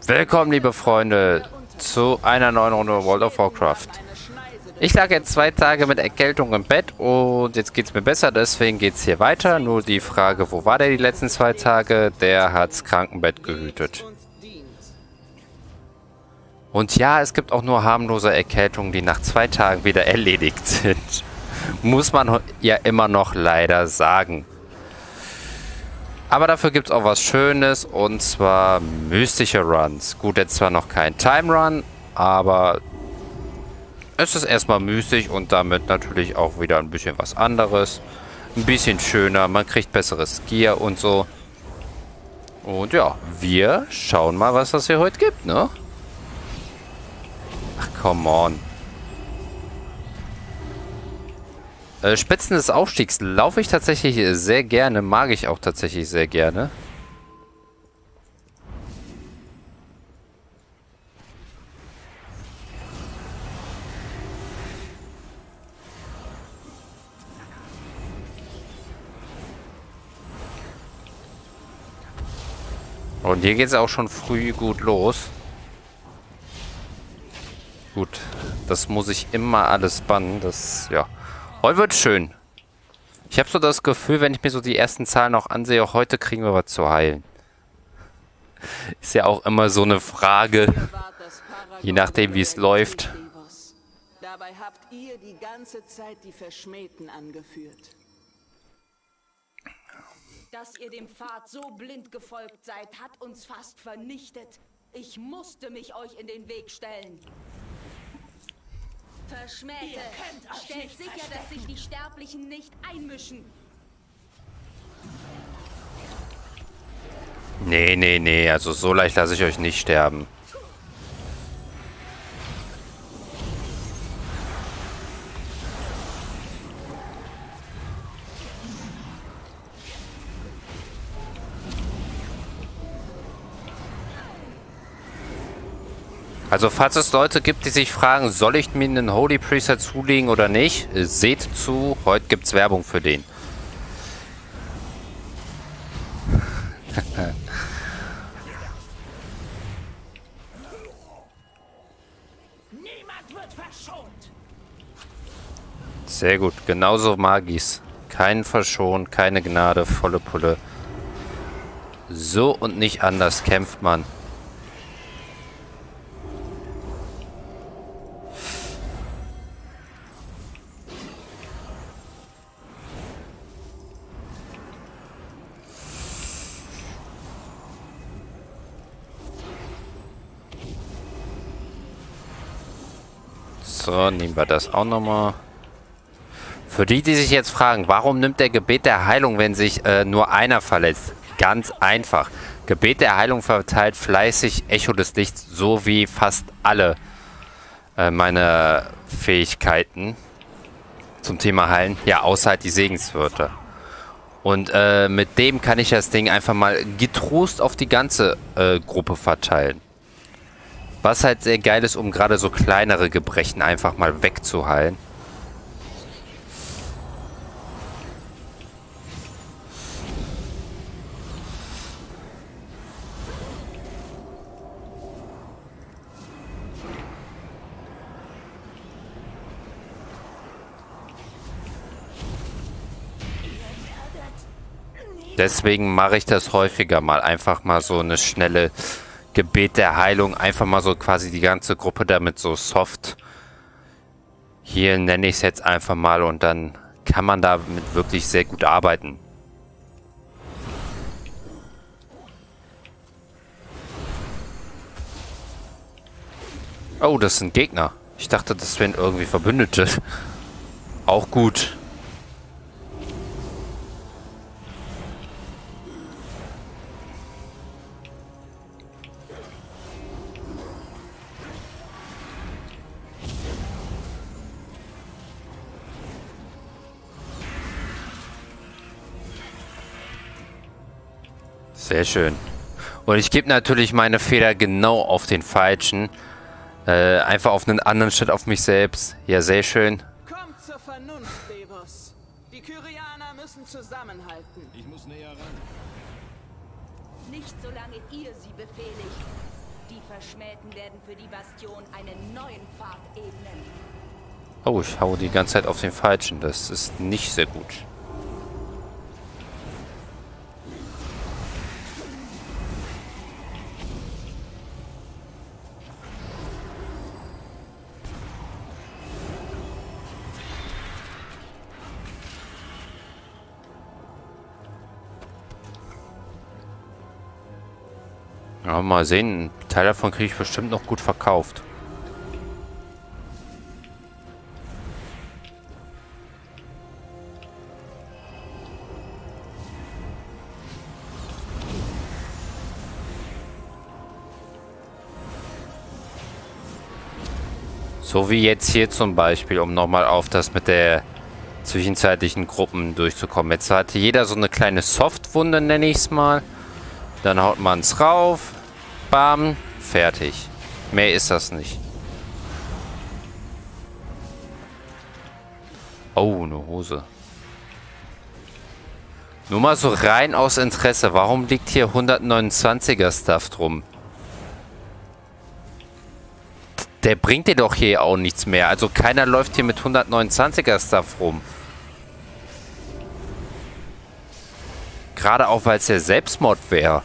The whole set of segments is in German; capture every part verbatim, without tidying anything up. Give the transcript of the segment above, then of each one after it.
Willkommen, liebe Freunde, zu einer neuen Runde World of Warcraft. Ich lag jetzt zwei Tage mit Erkältung im Bett und jetzt geht es mir besser, deswegen geht es hier weiter. Nur die Frage, wo war der die letzten zwei Tage? Der hat's Krankenbett gehütet. Und ja, es gibt auch nur harmlose Erkältungen, die nach zwei Tagen wieder erledigt sind. Muss man ja immer noch leider sagen. Aber dafür gibt es auch was Schönes, und zwar mystische Runs. Gut, jetzt zwar noch kein Time Run, aber es ist erstmal mystisch und damit natürlich auch wieder ein bisschen was anderes. Ein bisschen schöner, man kriegt besseres Gear und so. Und ja, wir schauen mal, was das hier heute gibt, ne? Ach, come on. Äh, Spitzen des Aufstiegs laufe ich tatsächlich sehr gerne, mag ich auch tatsächlich sehr gerne. Und hier geht es auch schon früh gut los. Gut, das muss ich immer alles bannen, das, ja. Heute wird schön. Ich habe so das Gefühl, wenn ich mir so die ersten Zahlen noch ansehe, heute kriegen wir was zu heilen. Ist ja auch immer so eine Frage, je nachdem wie es läuft. Dabei habt ihr die ganze Zeit die Verschmähten angeführt. Dass ihr dem Pfad so blind gefolgt seid, hat uns fast vernichtet. Ich musste mich euch in den Weg stellen. Verschmähte, stellt sicher, dass sich die Sterblichen nicht einmischen. Nee, nee, nee, also so leicht lasse ich euch nicht sterben. Also falls es Leute gibt, die sich fragen, soll ich mir einen Holy Priester zulegen oder nicht, seht zu, heute gibt es Werbung für den. Niemand wird verschont. Sehr gut, genauso mag ich's. Keinen verschont, keine Gnade, volle Pulle. So und nicht anders kämpft man. So, nehmen wir das auch nochmal. Für die, die sich jetzt fragen, warum nimmt der Gebet der Heilung, wenn sich äh, nur einer verletzt? Ganz einfach. Gebet der Heilung verteilt fleißig Echo des Lichts, so wie fast alle äh, meine Fähigkeiten zum Thema Heilen. Ja, außer halt die Segenswörter. Und äh, mit dem kann ich das Ding einfach mal getrost auf die ganze äh, Gruppe verteilen. Was halt sehr geil ist, um gerade so kleinere Gebrechen einfach mal wegzuheilen. Deswegen mache ich das häufiger mal. Einfach mal so eine schnelle Gebet der Heilung. Einfach mal so quasi die ganze Gruppe damit so soft. Hier nenne ich es jetzt einfach mal. Und dann kann man damit wirklich sehr gut arbeiten. Oh, das sind Gegner. Ich dachte, das wären irgendwie Verbündete. Auch gut. Sehr schön. Und ich gebe natürlich meine Feder genau auf den falschen. Äh, einfach auf einen anderen statt auf mich selbst. Ja, sehr schön. Kommt zur Vernunft, Devos. Die Kyrianer müssen zusammenhalten. Ich muss näher ran. Nicht solange ihr sie befehligt. Die Verschmähten werden für die Bastion einen neuen Pfad ebnen. Oh, ich hau die ganze Zeit auf den Falschen. Das ist nicht sehr gut. Ja, mal sehen. Ein Teil davon kriege ich bestimmt noch gut verkauft. So wie jetzt hier zum Beispiel, um nochmal auf das mit der zwischenzeitlichen Gruppen durchzukommen. Jetzt hatte jeder so eine kleine Softwunde, nenne ich es mal. Dann haut man es rauf. Bam. Fertig. Mehr ist das nicht. Oh, eine Hose. Nur mal so rein aus Interesse. Warum liegt hier hundertneunundzwanziger Stuff drum? Der bringt dir doch hier auch nichts mehr. Also keiner läuft hier mit hundertneunundzwanziger Stuff rum. Gerade auch, weil es ja Selbstmord wäre.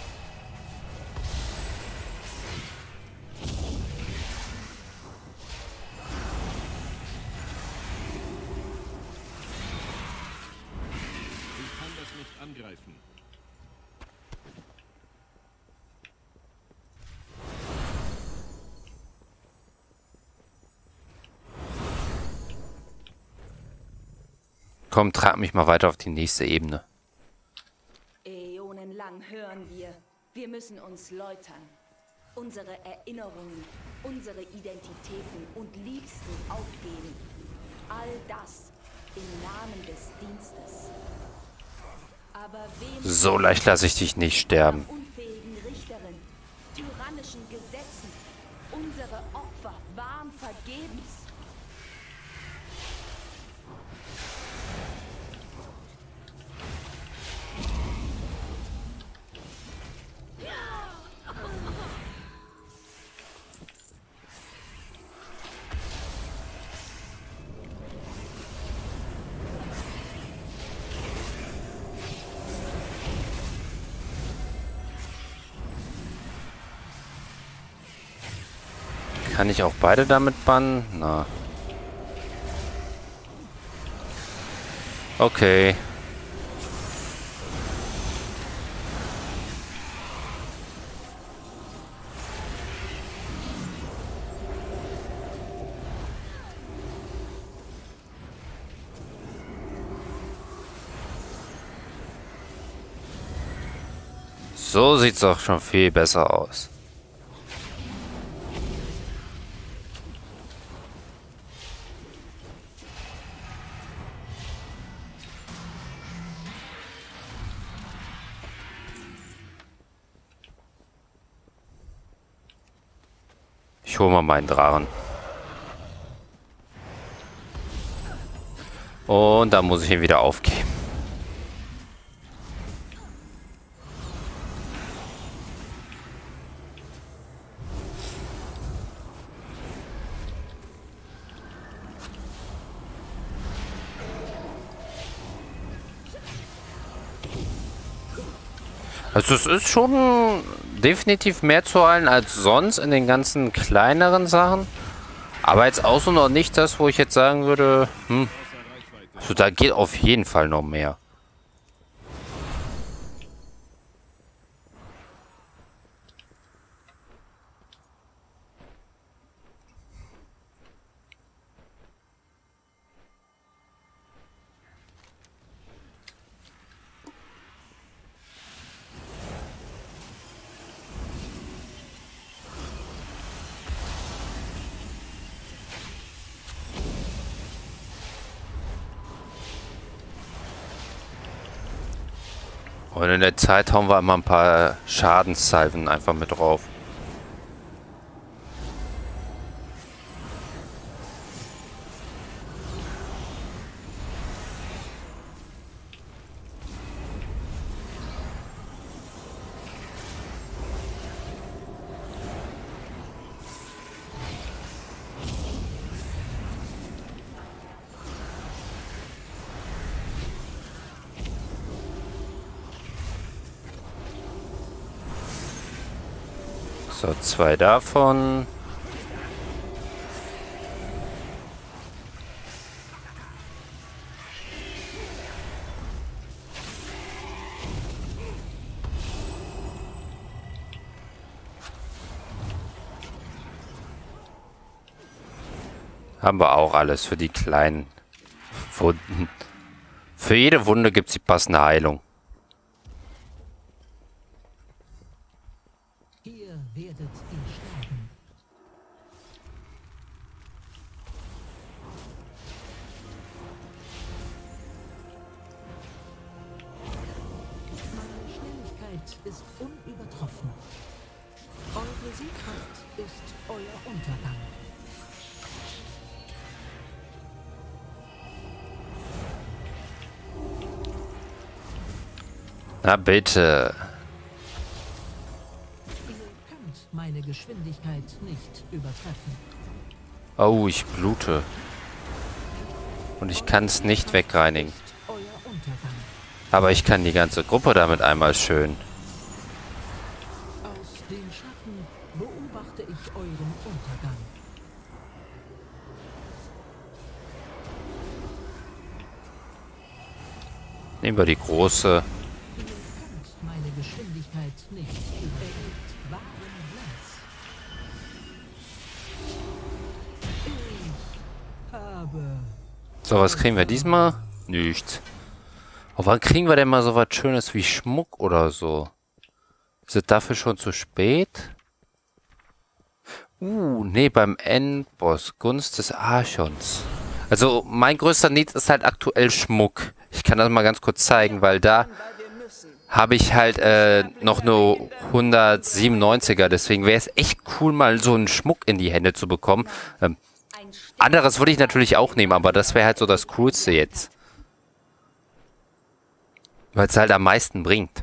Komm, trag mich mal weiter auf die nächste Ebene. Äonenlang hören wir, wir müssen uns läutern. Unsere Erinnerungen, unsere Identitäten und Liebsten aufgeben. All das im Namen des Dienstes. Aber wem So leicht lasse ich dich nicht sterben. unfähigen Richterin, tyrannischen Gesetzen, unsere Opfer waren vergebens. Kann ich auch beide damit bannen? Na. Okay. So sieht's doch schon viel besser aus. Ich hole mal meinen Drachen. Und dann muss ich ihn wieder aufgeben. Also es ist schon definitiv mehr zu heilen als sonst in den ganzen kleineren Sachen. Aber jetzt auch so noch nicht das, wo ich jetzt sagen würde, hm, also da geht auf jeden Fall noch mehr. Und in der Zeit hauen wir mal ein paar Schadenssalven einfach mit drauf. So, zwei davon. Haben wir auch alles für die kleinen Wunden. Für jede Wunde gibt es die passende Heilung. Ihr werdet ihn sterben. Meine Schnelligkeit ist unübertroffen. Eure Siegkraft ist euer Untergang. Na bitte. Ihr könnt meine Geschwindigkeit nicht übertreffen. Oh, ich blute. Und ich kann es nicht wegreinigen. Ist euer Untergang. Aber ich kann die ganze Gruppe damit einmal schön. Aus den Schatten beobachte ich euren Untergang. Nehmen wir die große. Ihr könnt meine Geschwindigkeit nicht überlegt wahren Glanz. Ich habe... So, was kriegen wir diesmal? Nichts. Aber wann kriegen wir denn mal so was Schönes wie Schmuck oder so? Ist es dafür schon zu spät? Uh, nee, beim Endboss. Gunst des Archons. Also, mein größter Need ist halt aktuell Schmuck. Ich kann das mal ganz kurz zeigen, weil da habe ich halt äh, noch eine hundertsiebenundneunziger. Deswegen wäre es echt cool, mal so einen Schmuck in die Hände zu bekommen. Ähm, anderes würde ich natürlich auch nehmen, aber das wäre halt so das Coolste jetzt. Weil es halt am meisten bringt.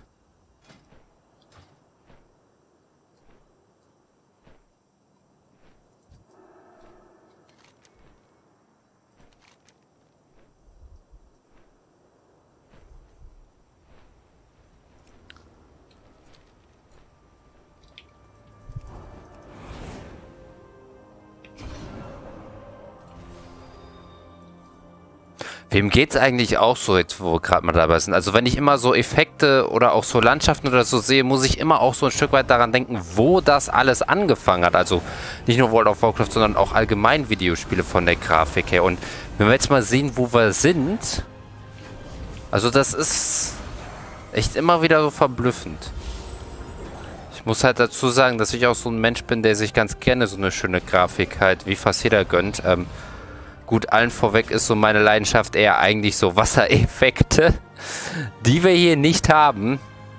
Wem geht's eigentlich auch so, jetzt wo wir gerade mal dabei sind? Also wenn ich immer so Effekte oder auch so Landschaften oder so sehe, muss ich immer auch so ein Stück weit daran denken, wo das alles angefangen hat. Also nicht nur World of Warcraft, sondern auch allgemein Videospiele von der Grafik her. Und wenn wir jetzt mal sehen, wo wir sind, also das ist echt immer wieder so verblüffend. Ich muss halt dazu sagen, dass ich auch so ein Mensch bin, der sich ganz gerne so eine schöne Grafik halt wie fast jeder gönnt. Ähm, Gut, allen vorweg ist so meine Leidenschaft eher eigentlich so Wassereffekte, die wir hier nicht haben.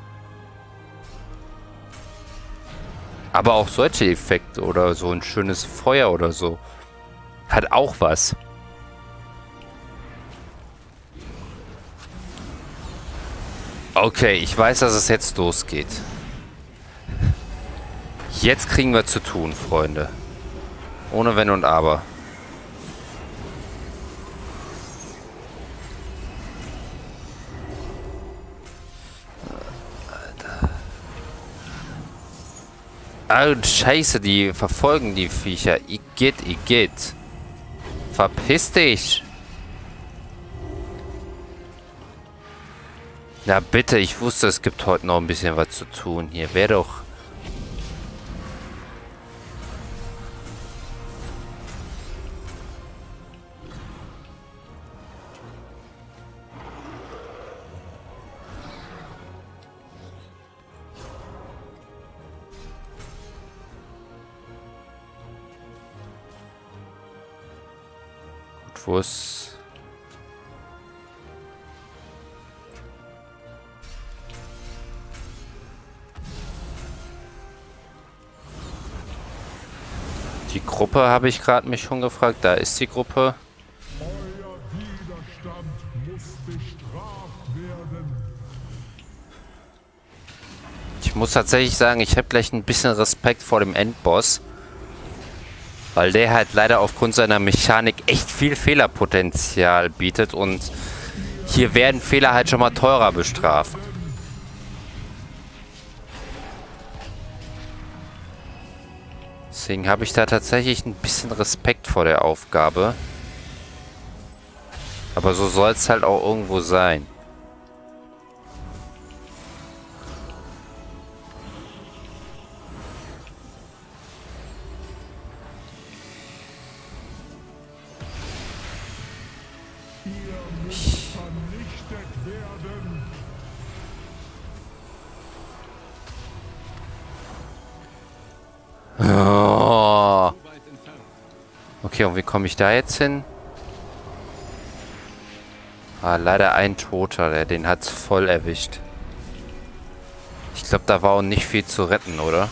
Aber auch solche Effekte oder so ein schönes Feuer oder so. Hat auch was. Okay, ich weiß, dass es jetzt losgeht. Jetzt kriegen wir zu tun, Freunde. Ohne Wenn und Aber. Ah, Scheiße, die verfolgen die Viecher. Igitt, Igitt. Verpiss dich. Na bitte, ich wusste, es gibt heute noch ein bisschen was zu tun hier. Wäre doch... Wo ist... Die Gruppe habe ich gerade mich schon gefragt. Da ist die Gruppe. Euer Widerstand muss bestraft werden. Ich muss tatsächlich sagen, ich habe gleich ein bisschen Respekt vor dem Endboss. Weil der halt leider aufgrund seiner Mechanik echt viel Fehlerpotenzial bietet und hier werden Fehler halt schon mal teurer bestraft. Deswegen habe ich da tatsächlich ein bisschen Respekt vor der Aufgabe. Aber so soll es halt auch irgendwo sein. Oh. Okay, und wie komme ich da jetzt hin? Ah, leider ein Toter, der den hat's voll erwischt. Ich glaube, da war auch nicht viel zu retten, oder?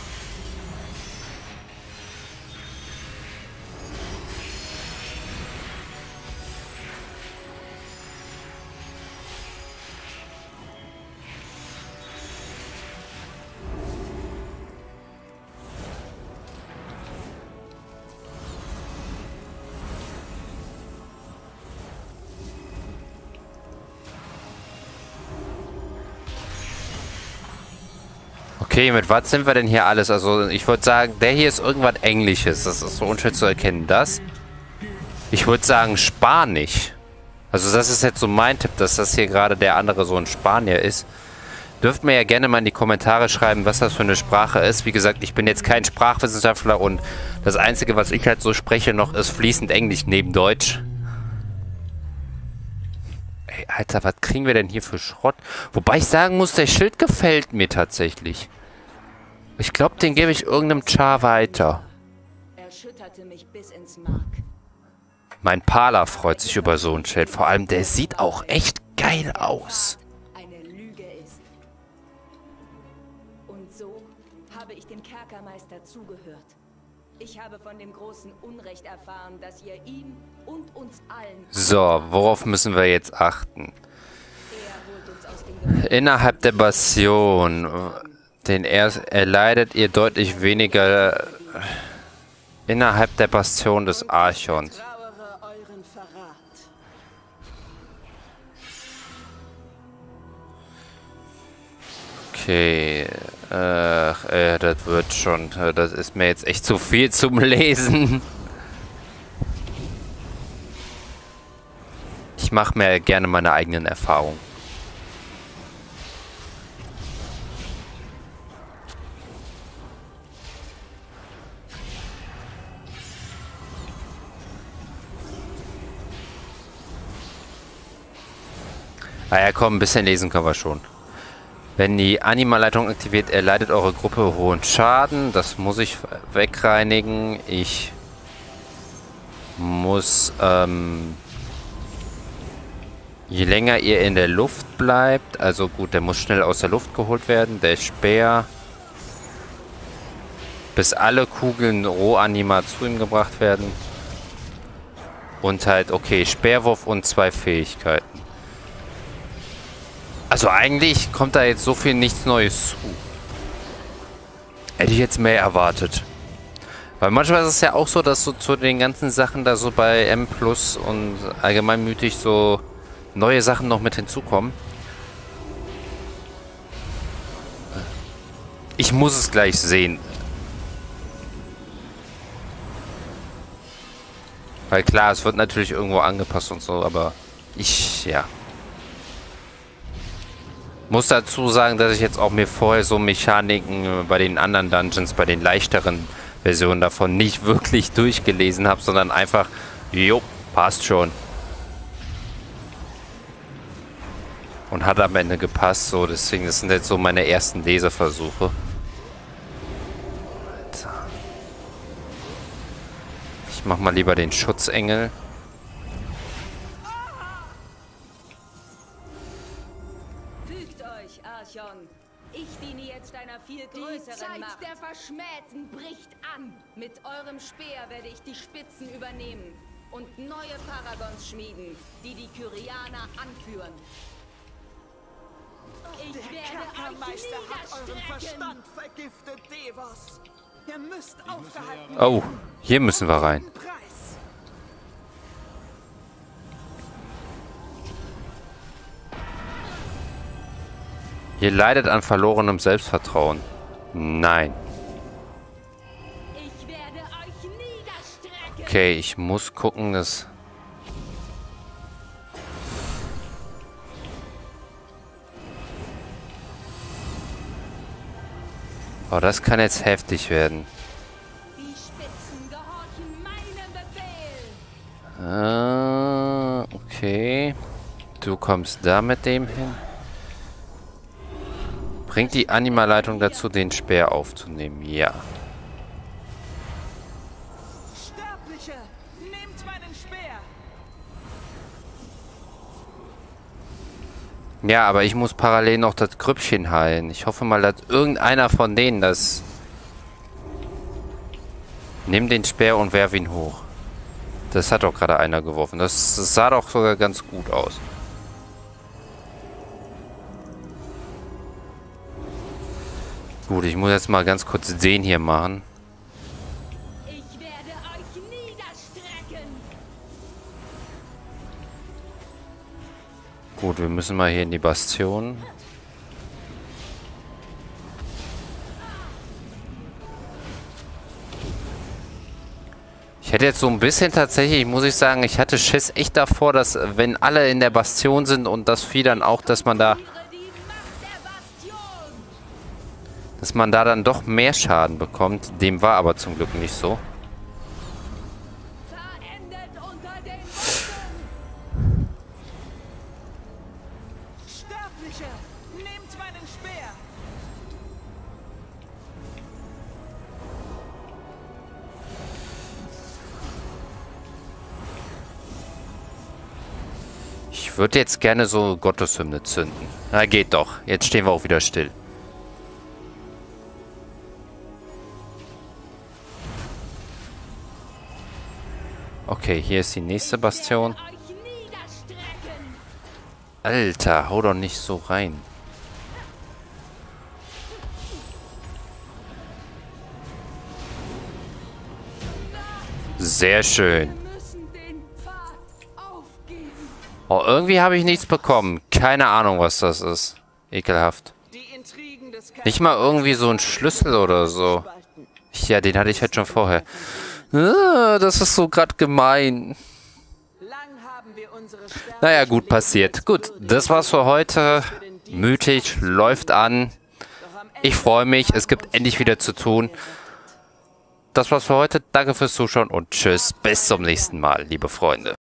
Okay, mit was sind wir denn hier alles? Also ich würde sagen, der hier ist irgendwas Englisches. Das ist so unschön zu erkennen. Das? Ich würde sagen Spanisch. Also das ist jetzt so mein Tipp, dass das hier gerade der andere so ein Spanier ist. Dürft mir ja gerne mal in die Kommentare schreiben, was das für eine Sprache ist. Wie gesagt, ich bin jetzt kein Sprachwissenschaftler und das Einzige, was ich halt so spreche noch, ist fließend Englisch neben Deutsch. Ey, Alter, was kriegen wir denn hier für Schrott? Wobei ich sagen muss, der Schild gefällt mir tatsächlich. Ich glaube, den gebe ich irgendeinem Char weiter. Erschütterte mich bis ins Mark. Mein Pala freut sich über so ein Schild. Vor allem, der sieht auch echt geil aus. Eine Lüge ist. Und so habe ich dem Kerkermeister zugehört. Ich habe von dem großen Unrecht erfahren, das ihr ihm und uns allen... So, worauf müssen wir jetzt achten? Er holt uns aus dem Gefängnis. Innerhalb der Bastion, den er erleidet ihr deutlich weniger innerhalb der Bastion des Archons. Trauere euren Verrat. Okay, ach, äh, das wird schon, das ist mir jetzt echt zu viel zum Lesen. Ich mache mir gerne meine eigenen Erfahrungen. Ah ja, komm, ein bisschen lesen können wir schon. Wenn die Animaleitung aktiviert, erleidet eure Gruppe hohen Schaden. Das muss ich wegreinigen. Ich muss, ähm... je länger ihr in der Luft bleibt, also gut, der muss schnell aus der Luft geholt werden, der Speer, bis alle Kugeln Rohanima zu ihm gebracht werden. Und halt, okay, Speerwurf und zwei Fähigkeiten. Also eigentlich kommt da jetzt so viel nichts Neues zu. Hätte ich jetzt mehr erwartet. Weil manchmal ist es ja auch so, dass so zu den ganzen Sachen da so bei M plus und allgemeinmütig so neue Sachen noch mit hinzukommen. Ich muss es gleich sehen. Weil klar, es wird natürlich irgendwo angepasst und so, aber ich, ja. Muss dazu sagen, dass ich jetzt auch mir vorher so Mechaniken bei den anderen Dungeons, bei den leichteren Versionen davon nicht wirklich durchgelesen habe, sondern einfach, jo, passt schon. Und hat am Ende gepasst, so, deswegen, das sind jetzt so meine ersten Leseversuche. Alter. Ich mach mal lieber den Schutzengel. Fügt euch, Archon. Ich diene jetzt einer viel Die größeren Zeit Macht. der Verschmähten bricht an. Mit eurem Speer werde ich die Spitzen übernehmen und neue Paragons schmieden, die die Kyrianer anführen. Ich Der werde Kerkermeister euch hat euren niederstrecken. Verstand vergiftet, Devos. Ihr müsst aufgehalten Oh, hier müssen wir rein. werden. Preis. Ihr leidet an verlorenem Selbstvertrauen. Nein. Ich werde Okay, ich muss gucken, dass... Oh, das kann jetzt heftig werden. Die Spitzen gehorchen meinem Befehl. Ah, okay. Du kommst da mit dem hin. Bringt die Animaleitung dazu, den Speer aufzunehmen? Ja. Sterbliche, nehmt meinen Speer. Ja, aber ich muss parallel noch das Grüppchen heilen. Ich hoffe mal, dass irgendeiner von denen das... Nimm den Speer und werf ihn hoch. Das hat doch gerade einer geworfen. Das, das sah doch sogar ganz gut aus. Gut, ich muss jetzt mal ganz kurz den hier machen. Ich werde euch niederstrecken. Gut, wir müssen mal hier in die Bastion. Ich hätte jetzt so ein bisschen tatsächlich, muss ich sagen, ich hatte Schiss echt davor, dass wenn alle in der Bastion sind und das Vieh dann auch, dass man da, Führe die Macht der Bastion. dass man da dann doch mehr Schaden bekommt. Dem war aber zum Glück nicht so. Verendet unter den Waffen. Sterbliche, nehmt meinen Speer. Ich würde jetzt gerne so Gotteshymne zünden. Na, geht doch. Jetzt stehen wir auch wieder still. Okay, hier ist die nächste Bastion. Euch niederstrecken. Alter, hau doch nicht so rein. Sehr schön. Wir müssen den Pfad aufgeben. Oh, irgendwie habe ich nichts bekommen. Keine Ahnung, was das ist. Ekelhaft. Die Intrigen des Nicht mal irgendwie so ein Schlüssel oder so. Spalten. Ja, den hatte ich halt schon vorher. Ah, das ist so gerade gemein. Lang haben wir unsere Sterne Naja, gut passiert. Gut, das war's für heute. Mütig, läuft an. Ich freue mich, es gibt endlich wieder zu tun. Das war's für heute. Danke fürs Zuschauen und tschüss. Bis zum nächsten Mal, liebe Freunde.